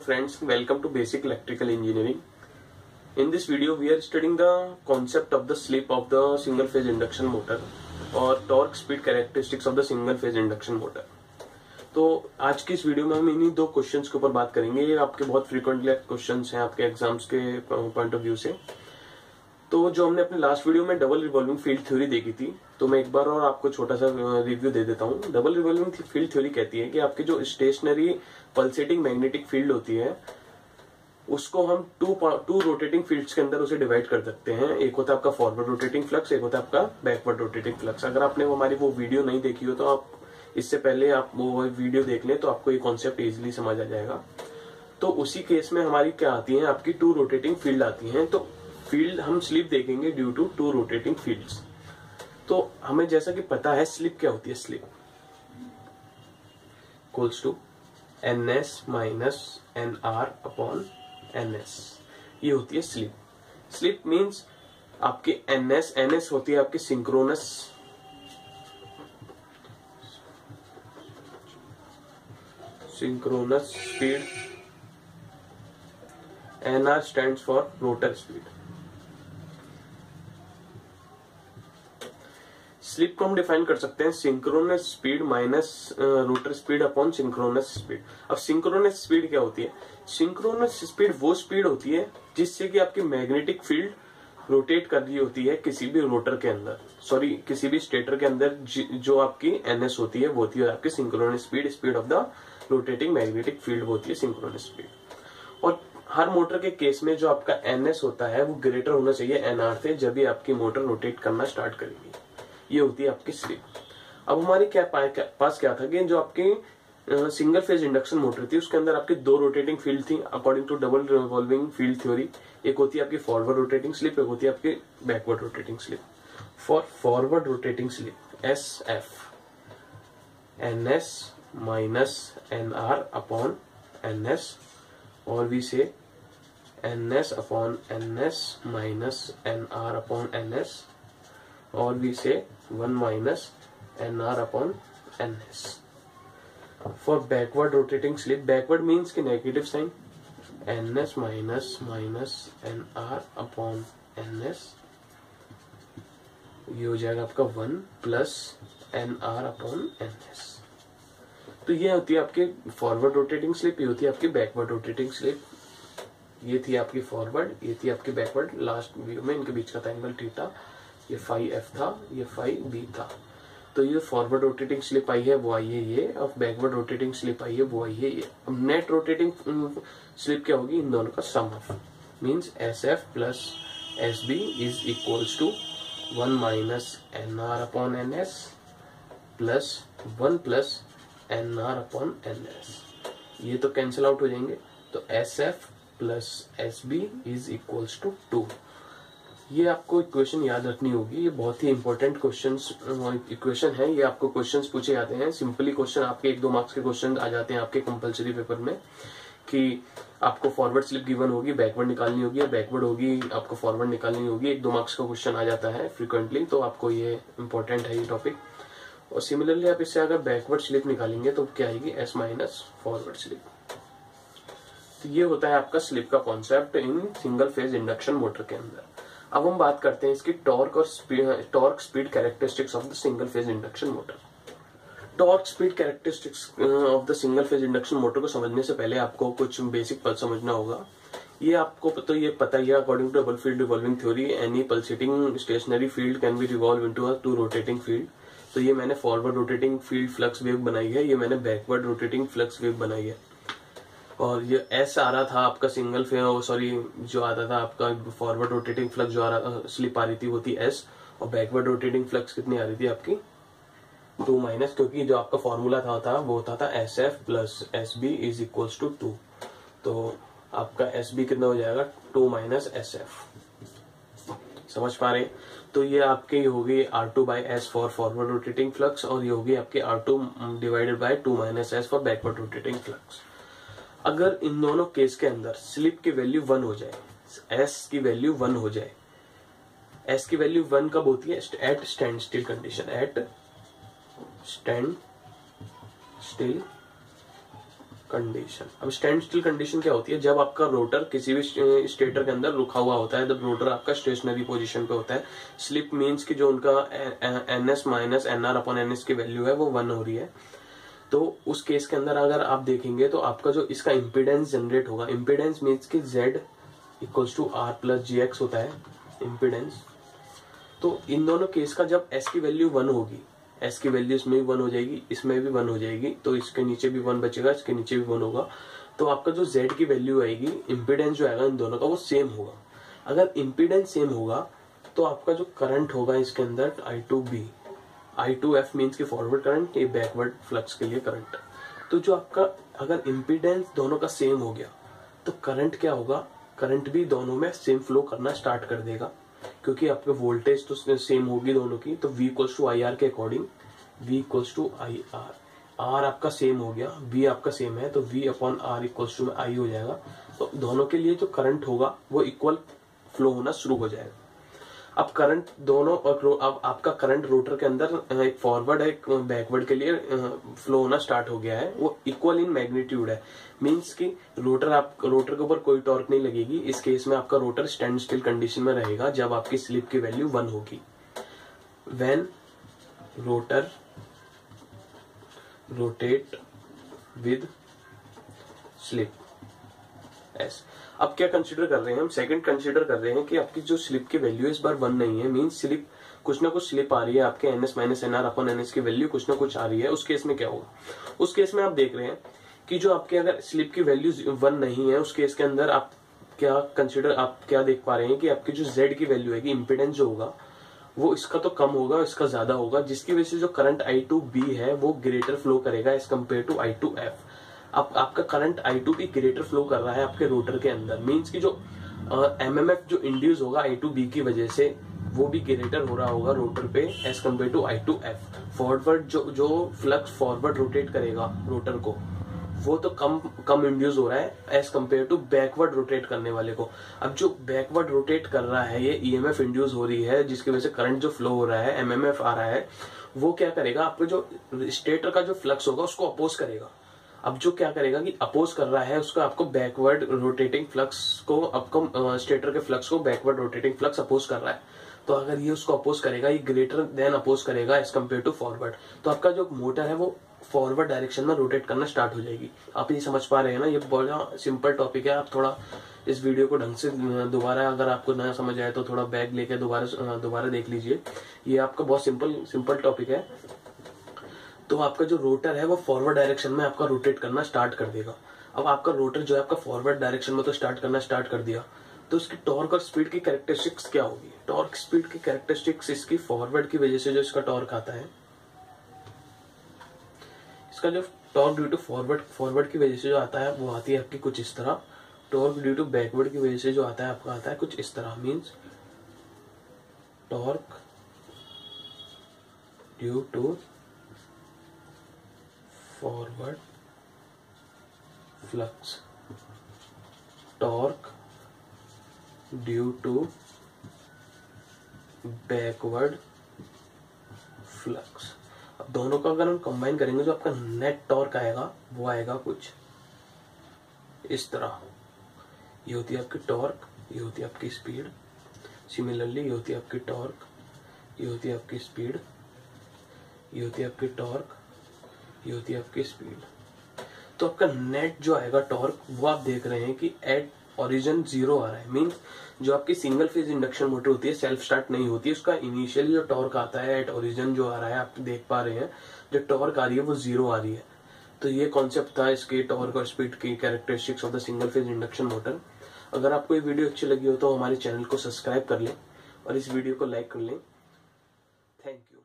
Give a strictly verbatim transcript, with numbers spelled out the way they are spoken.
friends, welcome to basic electrical engineering. In this video we are studying the concept of the slip of the single phase induction motor और torque speed characteristics of the single phase induction motor. तो आज की इस video में हम इन्हीं दो questions के ऊपर बात करेंगे। ये आपके बहुत फ्रीक्वेंटली क्वेश्चंस हैं आपके एग्जाम्स के पॉइंट ऑफ व्यू से। तो जो हमने अपने लास्ट वीडियो में डबल रिवॉल्विंग फील्ड थ्योरी देखी थी, तो मैं एक बार और आपको छोटा सा रिव्यू दे देता हूँ। डबल रिवॉल्विंग फील्ड थ्योरी कहती है कि आपकी जो स्टेशनरी पल्सेटिंग मैग्नेटिक फील्ड होती है उसको हम टू टू रोटेटिंग फील्ड्स के अंदर उसे डिवाइड कर सकते हैं। एक होता है आपका फॉरवर्ड रोटेटिंग फ्लक्स, एक होता है आपका बैकवर्ड रोटेटिंग फ्लक्स। अगर आपने हमारी वो वीडियो नहीं देखी हो तो आप इससे पहले आप वो वीडियो देख लें तो आपको ये कॉन्सेप्ट इजीली समझ आ जाएगा। तो उसी केस में हमारी क्या आती है, आपकी टू रोटेटिंग फील्ड आती है। तो फील्ड हम स्लिप देखेंगे due to two rotating fields. तो हमें जैसा कि पता है स्लिप क्या होती है, slip equals to N S minus N R upon N S, ये होती है स्लिप। स्लिप मीन्स आपकी एन एस एन एस होती है आपकी synchronous synchronous speed, N R stands for rotor speed. Slip को हम डिफाइन कर सकते हैं synchronous speed minus rotor speed upon synchronous speed. अब सिंक्रोनस स्पीड क्या होती है? सिंक्रोनस स्पीड वो स्पीड होती है जिससे कि आपकी मैग्नेटिक फील्ड रोटेट कर रही होती है किसी भी रोटर के अंदर, सॉरी किसी भी स्टेटर के अंदर, जो आपकी एनएस होती है वो होती है आपकी synchronous speed, speed of the rotating magnetic field होती है सिंक्रोनस स्पीड। और हर मोटर के केस में जो आपका एनएस होता है वो ग्रेटर होना चाहिए एनआर से, जब भी आपकी मोटर रोटेट करना स्टार्ट करेगी। ये होती है आपकी स्लिप। अब हमारे क्या पास क्या था कि जो आपकी सिंगल फेज इंडक्शन मोटर थी उसके अंदर आपकी दो रोटेटिंग फील्ड थी according to double revolving field theory. एक होती है आपकी फॉरवर्ड रोटेटिंग स्लिप, एक होती है आपकी backward rotating slip. For forward rotating slip S F N S minus N R upon N S, और we say N S upon N S minus N R upon N S, और we say one minus N R upon N S. For backward rotating slip, backward means की negative sign, N S minus minus N R upon N S, ये हो जाएगा आपका one plus N R upon N S. तो ये होती है आपकी फॉरवर्ड रोटेटिंग स्लिप, ये होती है आपकी बैकवर्ड रोटेटिंग स्लिप। ये थी आपकी फॉरवर्ड, ये थी आपकी बैकवर्ड। लास्ट वीडियो में इनके बीच का था एंगल थीटा, ये फाई एफ था, ये फाई बी था। तो ये फॉरवर्ड रोटेटिंग स्लिप आई है वो आई है ये, और बैकवर्ड रोटेटिंग स्लिप आई है वो आई है ये। अब नेट रोटेटिंग स्लिप क्या होगी? इन दोनों का sum of, means S F plus S B is equals to one minus N R upon N S plus one plus N R upon N S. ये तो कैंसिल आउट हो जाएंगे, तो S F plus S B is equals to two. ये आपको equation याद रखनी होगी, ये बहुत ही इंपॉर्टेंट क्वेश्चंस इक्वेशन है। ये आपको क्वेश्चंस पूछे जाते हैं, सिंपली क्वेश्चन आपके एक दो मार्क्स के क्वेश्चन आ जाते हैं आपके कंपलसरी पेपर में कि आपको फॉरवर्ड स्लिप गिवन होगी, बैकवर्ड निकालनी होगी, या बैकवर्ड होगी आपको फॉरवर्ड निकालनी होगी। एक दो मार्क्स का क्वेश्चन आ जाता है फ्रिक्वेंटली, तो आपको ये इंपॉर्टेंट है ये टॉपिक। और सिमिलरली आप इससे अगर बैकवर्ड स्लिप निकालेंगे तो क्या आएगी? S minus forward slip. तो ये होता है आपका स्लिप का concept in single phase induction motor के अंदर। अब हम बात करते हैं इसकी टॉर्क और torque speed characteristics of the single phase induction motor. Torque speed characteristics of the single phase induction motor को समझने से पहले आपको कुछ बेसिक पद समझना होगा। ये आपको तो ये पता ही है, according to double field revolving theory any pulsating stationary field can be revolve into a two rotating field. तो ये मैंने forward rotating field flux wave बनाई है, ये मैंने बैकवर्ड रोटेटिंग फ्लक्स वेव बनाई है। और ये एस आ रहा था आपका सिंगल फेज, सॉरी जो आता था आपका फॉरवर्ड रोटेटिंग फ्लक्स जो आ रहा स्लिप आ रही थी वो थी एस, और बैकवर्ड रोटेटिंग फ्लक्स कितनी आ रही थी आपकी? टू माइनस, क्योंकि जो आपका फॉर्मूला था, था वो होता था S F plus S B is equals to two. तो आपका एस बी कितना हो जाएगा? Two minus S F. समझ पा रहे? तो ये आपकी होगी R two by S for forward rotating flux, और ये होगी आपकी R two divided by two minus S for backward rotating flux. अगर इन दोनों केस के अंदर स्लिप की वैल्यू वन हो जाए, एस की वैल्यू वन हो जाए, एस की वैल्यू वन कब होती है? At stand still condition, at stand still condition. अब स्टैंड स्टिल कंडीशन क्या होती है, जब आपका रोटर किसी भी स्टेटर के अंदर रुका हुआ होता है, जब रोटर आपका स्टेशनरी पोजीशन पे होता है, स्लिप मींस कि जो उनका N S minus N R upon N S की वैल्यू है वो वन हो रही है, तो उस केस के अंदर अगर आप देखेंगे तो आपका जो इसका इम्पीडेंस जनरेट होगा, इम्पीडेंस मीन्स कि Z equals to R plus G X होता है इम्पीडेंस। तो इन दोनों केस का जब एस की वैल्यू वन होगी, एस की वैल्यू इसमें भी वन हो जाएगी, इसमें भी वन हो जाएगी, तो इसके नीचे भी वन बचेगा, इसके नीचे भी वन होगा, तो आपका जो जेड की वैल्यू आएगी, इम्पीडेंस जो आएगा इन दोनों का वो सेम होगा। अगर इम्पीडेंस सेम होगा तो आपका जो करंट होगा इसके अंदर I two B, I two F means की फॉरवर्ड करंट, ये बैकवर्ड फ्लक्स के लिए करंट। तो जो आपका अगर इम्पीडेंस दोनों का सेम हो गया तो करंट क्या होगा, करंट भी दोनों में सेम फ्लो करना स्टार्ट कर देगा, क्योंकि आपके वोल्टेज तो सेम होगी दोनों की। तो V equals to I R के according V equals to I R, R आपका सेम हो गया, V आपका सेम है, तो V upon R equals to में आई हो जाएगा। तो दोनों के लिए जो करंट होगा वो इक्वल फ्लो होना शुरू हो जाएगा। अब करंट दोनों, और अब आपका करंट रोटर के अंदर एक फॉरवर्ड एक बैकवर्ड के लिए फ्लो होना स्टार्ट हो गया है, वो इक्वल इन मैग्नीट्यूड है, मींस कि रोटर आप रोटर के ऊपर कोई टॉर्क नहीं लगेगी। इस केस में आपका रोटर स्टैंड स्टिल कंडीशन में रहेगा जब आपकी स्लिप की वैल्यू वन होगी। When rotor rotate with slip S. अब क्या कंसीडर कर रहे हैं हम, सेकंड कंसीडर कर रहे हैं कि आपकी जो स्लिप की वैल्यू इस बार वन नहीं है, मींस स्लिप कुछ ना कुछ स्लिप आ रही है, आपके N S minus N R upon N S की वैल्यू कुछ ना कुछ आ रही है। उस केस में क्या होगा, उस केस में आप देख रहे हैं कि जो आपके अगर स्लिप की वैल्यू वन नहीं है, उस केस के अंदर आप क्या कंसिडर आप क्या देख पा रहे हैं कि आपकी जो जेड की वैल्यू है, इम्पीडेंस जो होगा वो इसका तो कम होगा, इसका ज्यादा होगा, जिसकी वजह से जो करंट आई टू बी है वो ग्रेटर फ्लो करेगा as compare to I two F. अब आपका current I two B greater flow कर रहा है आपके रोटर के अंदर, मींस की जो एमएमएफ जो इंड्यूस होगा आई टू बी की वजह से वो भी ग्रेटर हो रहा होगा रोटर पे as compare to I two F. Forward जो जो फ्लक्स फॉरवर्ड रोटेट करेगा रोटर को वो तो कम कम इंड्यूस हो रहा है as compare to backward rotate करने वाले को। अब जो बैकवर्ड रोटेट कर रहा है ये ईएमएफ इंड्यूस हो रही है, जिसकी वजह से करंट जो फ्लो हो रहा है, एमएमएफ आ रहा है, वो क्या करेगा, आपको जो स्टेटर का जो फ्लक्स होगा उसको अपोज करेगा। अब जो क्या करेगा कि अपोज कर रहा है उसका आपको बैकवर्ड रोटेटिंग फ्लक्स को, आपको स्टेटर के फ्लक्स को बैकवर्ड रोटेटिंग फ्लक्स अपोज कर रहा है। तो अगर ये उसको अपोज करेगा, ये ग्रेटर देन अपोज करेगा एज कम्पेयर टू फॉरवर्ड, तो आपका जो मोटर है वो फॉरवर्ड डायरेक्शन में रोटेट करना स्टार्ट हो जाएगी। आप ये समझ पा रहे हैं ना, ये बहुत सिंपल टॉपिक है। आप थोड़ा इस वीडियो को ढंग से दोबारा, अगर आपको ना समझ आए तो थोड़ा बैक लेके दोबारा दोबारा देख लीजिए। ये आपका बहुत सिंपल सिंपल टॉपिक है। तो आपका जो रोटर है वो फॉरवर्ड डायरेक्शन में आपका रोटेट करना स्टार्ट कर देगा। अब आपका रोटर जो है आपका फॉरवर्ड डायरेक्शन में तो स्टार्ट करना स्टार्ट कर दिया, तो इसकी टॉर्क और स्पीड की कैरेक्टरिस्टिक्स क्या होगी। टॉर्क स्पीड की कैरेक्टरिस्टिक्स इसकी फॉरवर्ड की वजह से जो इसका टॉर्क आता है, इसका जो torque due to forward forward की वजह से जो आता है वो आती है आपकी कुछ इस तरह। टॉर्क ड्यू टू बैकवर्ड की वजह से जो आता है आपका आता है कुछ इस तरह, means torque due to forward flux, torque due to backward flux. अब दोनों का अगर हम कंबाइन करेंगे जो आपका नेट टॉर्क आएगा वो आएगा कुछ इस तरह। ये होती है आपकी टॉर्क, ये होती है आपकी स्पीड। सिमिलरली ये होती है आपकी टॉर्क, ये होती है आपकी स्पीड, ये होती है आपकी टॉर्क, ये होती है आपकी स्पीड। तो आपका नेट जो आएगा टॉर्क वो आप देख रहे हैं कि एट ओरिजिन जीरो आ रहा है, मींस जो आपकी सिंगल फेज इंडक्शन मोटर होती है सेल्फ स्टार्ट नहीं होती है, उसका इनिशियली जो टॉर्क आता है एट ओरिजिन जो आ रहा है आप देख पा रहे हैं, जो टॉर्क आ रही है वो जीरो आ रही है। तो ये कॉन्सेप्ट था इसके टॉर्क और स्पीड की characteristics of the single phase induction motor. अगर आपको ये वीडियो अच्छी लगी हो तो हमारे चैनल को सब्सक्राइब कर लें और इस वीडियो को लाइक कर लें। Thank you.